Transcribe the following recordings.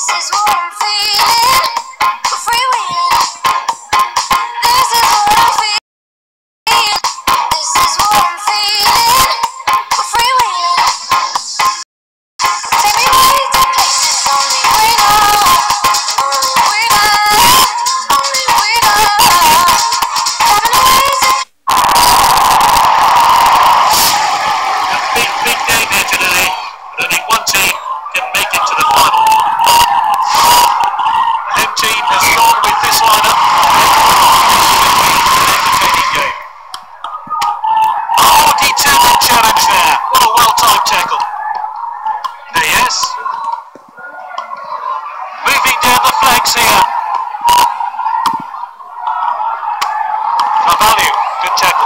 is what I'm feeling. Freewheeling. This is what I'm feeling. This is what I'm feeling. Freewheeling. Take me away to places only we know. Only we know. Only we know. Driving away to. A big game here today. But only one team can make it to the final. The home team has gone with this lineup. Entertaining game. Oh, determined challenge there. What a well-timed tackle. Yes. Moving down the flanks here. Value, good tackle.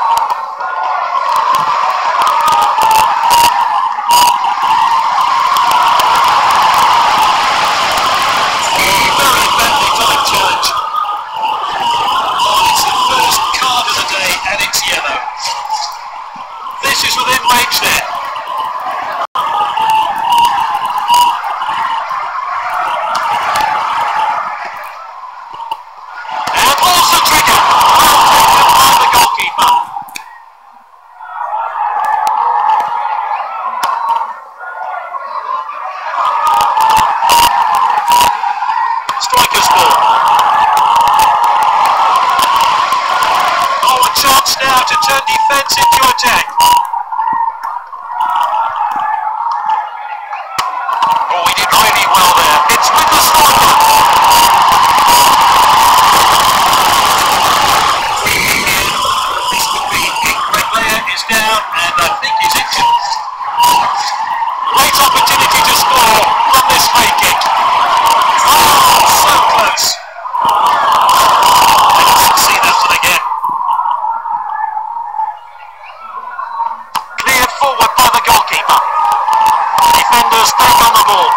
Very badly timed challenge. Oh, it's the first card of the day and it's yellow. This is within range there. And pulls the trigger. Well taken by the goalkeeper. Striker's ball. Oh, a chance now to turn defence into attack. Oh, he did really well there. It's with the striker. This could be it. Red player is down and I think he's injured. Great opportunity to score from this free kick. Oh, so close. I didn't see that one again. Cleared forward by the goalkeeper. Defenders back on the ball.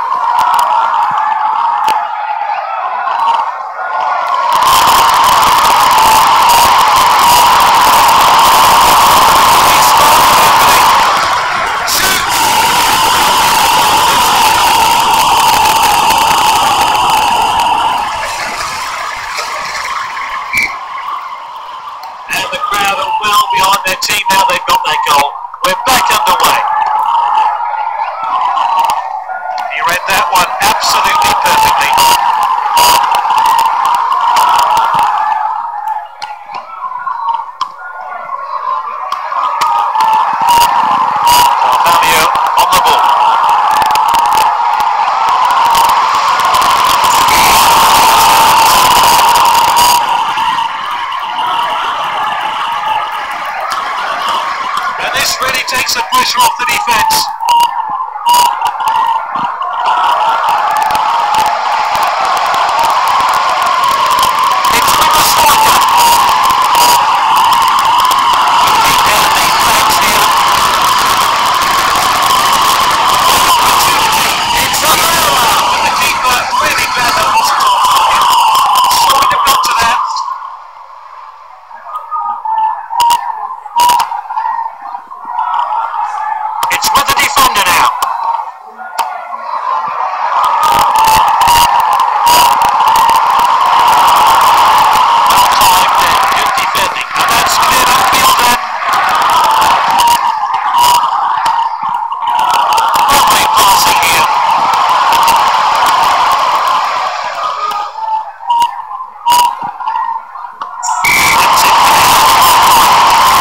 He's found an opening. Shoots! And the crowd are well behind their team now they've got their goal. We're back underway. He read that one absolutely perfectly. Carvalho on the ball. And this really takes the pressure off the defence. It's with the striker. Moving down the flanks here. Opportunity. It's a goal. And the keeper really glad that wasn't on target. Sure would have got to that. It's with the defender now. Well timed and good defending. And that's cleared upfield then. Lovely passing here. That's it now.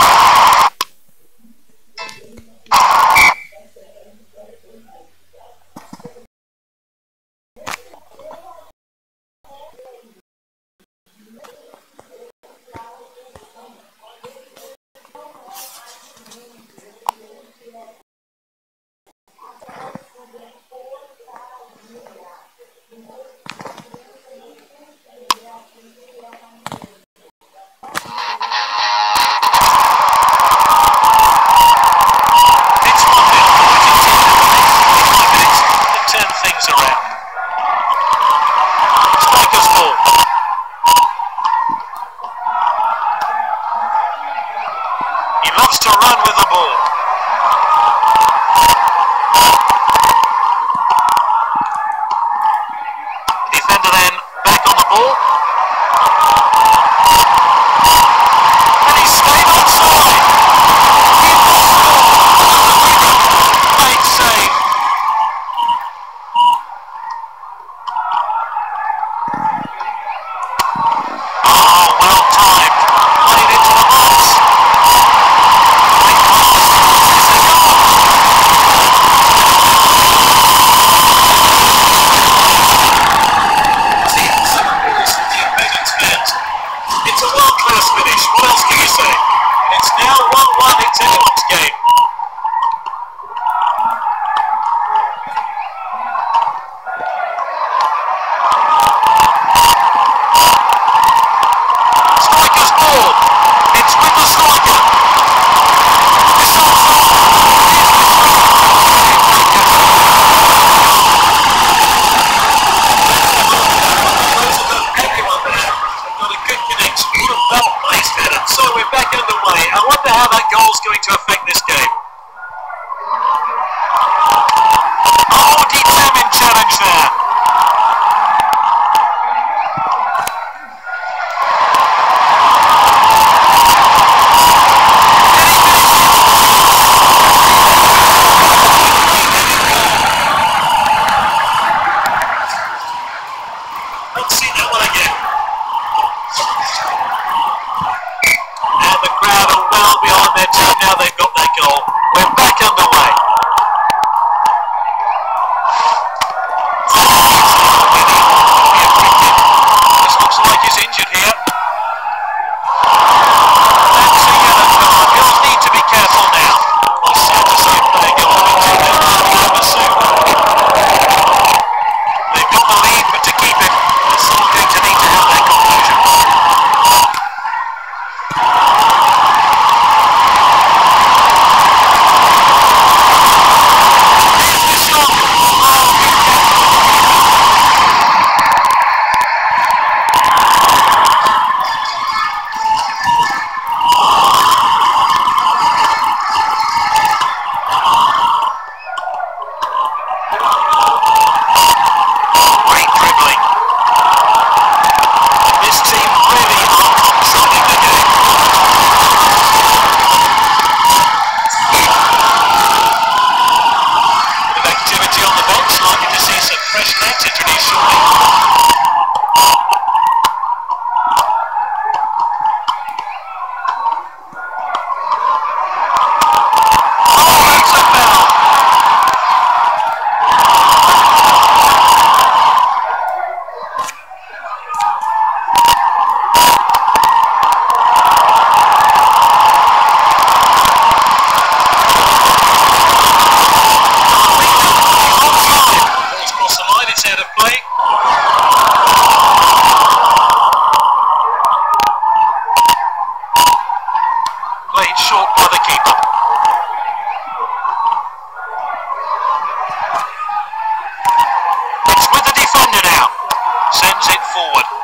It's 1-0. Argentina the next 5 minutes to turn things around. Striker's ball. He loves to run with the ball. taking it shortly. Oh, that's a foul. Ball's crossed the line, it's out of play. Played short by the keeper. It's with the defender now. Sends it forward.